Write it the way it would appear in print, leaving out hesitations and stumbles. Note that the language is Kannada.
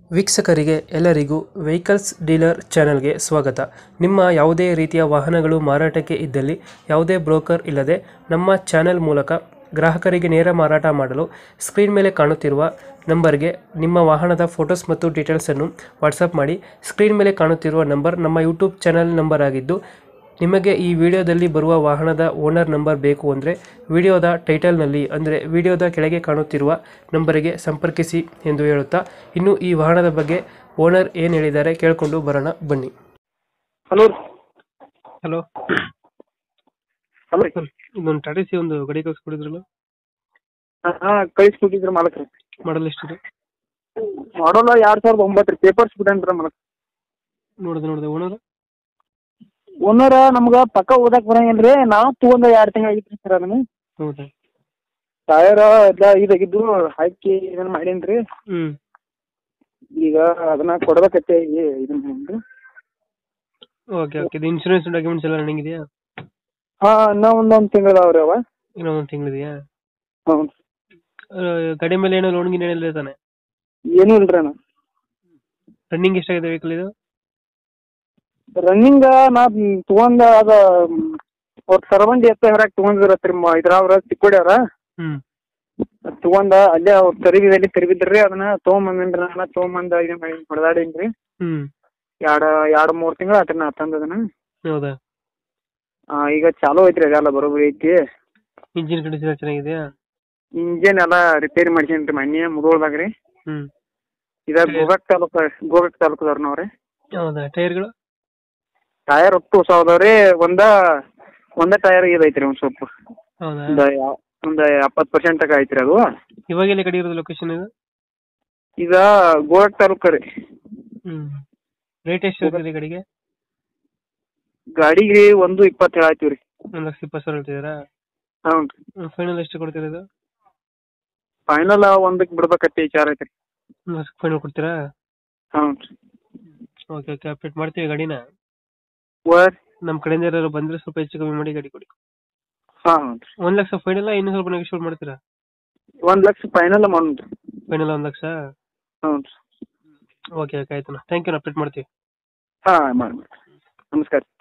ವೀಕ್ಷಕರಿಗೆ ಎಲ್ಲರಿಗೂ ವೆಹಿಕಲ್ಸ್ ಡೀಲರ್ ಚಾನೆಲ್ಗೆ ಸ್ವಾಗತ. ನಿಮ್ಮ ಯಾವುದೇ ರೀತಿಯ ವಾಹನಗಳು ಮಾರಾಟಕ್ಕೆ ಇದ್ದಲ್ಲಿ ಯಾವುದೇ ಬ್ರೋಕರ್ ಇಲ್ಲದೆ ನಮ್ಮ ಚಾನೆಲ್ ಮೂಲಕ ಗ್ರಾಹಕರಿಗೆ ನೇರ ಮಾರಾಟ ಮಾಡಲು ಸ್ಕ್ರೀನ್ ಮೇಲೆ ಕಾಣುತ್ತಿರುವ ನಂಬರ್ಗೆ ನಿಮ್ಮ ವಾಹನದ ಫೋಟೋಸ್ ಮತ್ತು ಡೀಟೇಲ್ಸನ್ನು ವಾಟ್ಸಪ್ ಮಾಡಿ. ಸ್ಕ್ರೀನ್ ಮೇಲೆ ಕಾಣುತ್ತಿರುವ ನಂಬರ್ ನಮ್ಮ ಯೂಟ್ಯೂಬ್ ಚಾನೆಲ್ ನಂಬರ್ ಆಗಿದ್ದು, ನಿಮಗೆ ಈ ವಿಡಿಯೋದಲ್ಲಿ ಬರುವ ವಾಹನದ ಓನರ್ ನಂಬರ್ ಬೇಕು ಅಂದರೆ ವಿಡಿಯೋದ ಟೈಟಲ್ನಲ್ಲಿ ಅಂದರೆ ವಿಡಿಯೋದ ಕೆಳಗೆ ಕಾಣುತ್ತಿರುವ ನಂಬರಿಗೆ ಸಂಪರ್ಕಿಸಿ ಎಂದು ಹೇಳುತ್ತಾ, ಇನ್ನು ಈ ವಾಹನದ ಬಗ್ಗೆ ಓನರ್ ಏನು ಹೇಳಿದ್ದಾರೆ ಕೇಳಿಕೊಂಡು ಬರೋಣ ಬನ್ನಿ. ಹಲೋ ಹಲೋ ಹಲೋ ಸರ್, ಇದೊಂದು ಟಾಟಾ ಸಿ ಒಂದು ಗಾಡಿ ಕಳಿಸ್ಕೊಡಿದ್ರಲ್ಲ, ಹಾಂ ಕಳಿಸ್ಕೊಟ್ಟಿದ್ರು ಮಾಲಕ್ರಿ. ಮಾಡಲ್ ಎಷ್ಟಿದೆ? ಮಾಡೋಲ್ಲ 2009 ರೀ. ಪೇಪರ್ಸ್ ಬಿಡನ್ರಿ ಮಾಲಕ್. ನೋಡಿದೆ ಓನರ ನಮ್ಗೆ ಪಕ್ಕ ಓದಕ್ಕೆ ಬರಂಗಿಲ್ಲ ರೀ. ನಾವು ತೊಗೊಂಡ 2 ತಿಂಗಳು ಆಗಿತ್ತು ರೀ ಸರ್. ಅದನ್ನು ಹೌದಾ? ಟಯರ್ ಎಲ್ಲ ಇದಾಗಿದ್ದು ಹಾಕಿ ಇದನ್ನು ಮಾಡೀನಿ ರೀ. ಈಗ ಅದನ್ನ ಕೊಡ್ಬೇಕತ್ತೆ ಇದನ್ನ ಮಾಡಿ. ಓಕೆ. ಇದು ಇನ್ಶೂರೆನ್ಸ್ ಡಾಕ್ಯುಮೆಂಟ್ಸ್ ಎಲ್ಲ ರನ್ನಿಂಗ್ ಇದೆಯಾ? ಹಾಂ, ಇನ್ನೂ ಒಂದೊಂದು ತಿಂಗಳು ಅದಾವೆ ರೀ ಅವ. ಇನ್ನೊಂದು ತಿಂಗಳಿದೆಯಾ? ಹ್ಞೂ. ಗಾಡಿ ಮೇಲೆ ಏನೋ ಲೋನ್ ಗಿನ್ ಏನಿಲ್ಲ ತಾನೆ? ಏನೂ ಇಲ್ಲ ರೀ ಅಣ್ಣ. ರನ್ನಿಂಗ್ ಎಷ್ಟಾಗಿದೆ ವೆಹಿಕಲ್ ಇದು? ರನ್ನಿಂಗ್ ನಾ ತೊಗೊಂಡ ಅದು ಅವ್ರ ಸರ್ವಂಡಿ ಎತ್ತ ಹೊರಗೆ ತೊಗೊಂಡಿರತ್ರಿ ಇದ್ರವ್ರ ಚಿಕ್ಕೋಡಿಯವ್ರ ತೊಗೊಂಡ ಅಲ್ಲೇ ಅವ್ರ ತರಿಬಿದಲ್ಲಿ ತರಿಬಿದ್ರಿ. ಅದನ್ನ ತೊಗೊಂಬಂದ್ರಿ. ನಾನು ತೊಗೊಂಬಂದ ಇದನ್ನ ಮಾಡಿ ಹೊಡೆದಾಡೀನಿ ರೀ. 2-3 ತಿಂಗಳು ಆತ್ರಿ ನಾ ತಂದದನ್ನ. ಹೌದಾ? ಈಗ ಚಾಲೂ ಐತ್ರಿ, ಅದೆಲ್ಲ ಬರೋಬ್ಬರಿ ಐತಿ. ಇಂಜಿನ್ ಕಂಡೀಷನ್ ಚೆನ್ನಾಗಿದೆಯಾ? ಇಂಜಿನ್ ಎಲ್ಲ ರಿಪೇರಿ ಮಾಡ್ಸೀನಿ ರೀ ಮೊನ್ನೆ ಮುಧೋಳದಾಗ ರೀ. ಇದ ಗೋಕಾಕ್ ತಾಲೂಕದವ್ರನವ್ರಿ. ಹೌದಾ? ಟೈರ್ಗಳು? ಟಯರ್ ಒಟ್ಟು ಹೊಸ ಅದಾವ್ರಿ. ಒಂದ ಟಯರ್ ಇದೈತ್ರಿ ಒಂದು ಸ್ವಲ್ಪ. ಹೌದಾ? ಒಂದು 70% ತನಕ ಐತ್ರಿ ಅದು. ಇವಾಗ ಎಲ್ಲಿ ಗಾಡಿ ಇರೋದು ಲೊಕೇಶನ್ ಇದು? ಈಗ ಗೋಕಾಕ್ ತಾಲೂಕು ರೀ. ರೇಟ್ ಎಷ್ಟು ಇರ್ತದೆ ಗಾಡಿಗೆ? ಗಾಡಿಗೆ 1.20 ಹೇಳಾಯ್ತೀವಿ ರೀ. 1,20,000 ಹೇಳ್ತಿದ್ದೀರಾ? ಹ್ಞೂ ರೀ. ಫೈನಲ್ ಎಷ್ಟು ಕೊಡ್ತೀರಾ ಇದು? ಫೈನಲ್ 1ಕ್ಕೆ ಬಿಡ್ಬೇಕತ್ತೆ ವಿಚಾರ ಐತ್ರಿ. ಫೈನಲ್ ಕೊಡ್ತೀರಾ? ಹ್ಞೂ ರೀ. ಓಕೆ. ಅಪ್ಡೇಟ್ ಮಾಡ್ತೀವಿ ಗಾಡಿನ. ವರ್ ನಮ್ಮ ಕಡೆಯಿಂದ ಯಾರು ಬಂದರೆ ಸ್ವಲ್ಪ ಹೆಚ್ಚು ಕಮ್ಮಿ ಮಾಡಿ ಗಾಡಿ ಕೊಡಿ. ಹಾಂ ರೀ. 1 ಲಕ್ಷ ಫೈನಲ್, ಇನ್ನೂ ಸ್ವಲ್ಪ ನೆಗೋಷಿಯೇಟ್ ಮಾಡ್ತೀರಾ? 1 ಲಕ್ಷ ಫೈನಲ್ ಮಾಡೋಣ ರೀ. ಫೈನಲ್ 1 ಲಕ್ಷ? ಹ್ಞೂ ರೀ. ಓಕೆ. ಆಯ್ತು. Thank you. ಅಪ್ಡೇಟ್ ಮಾಡ್ತೀವಿ. ಹಾಂ ಮಾಡಿ. ನಮಸ್ಕಾರ.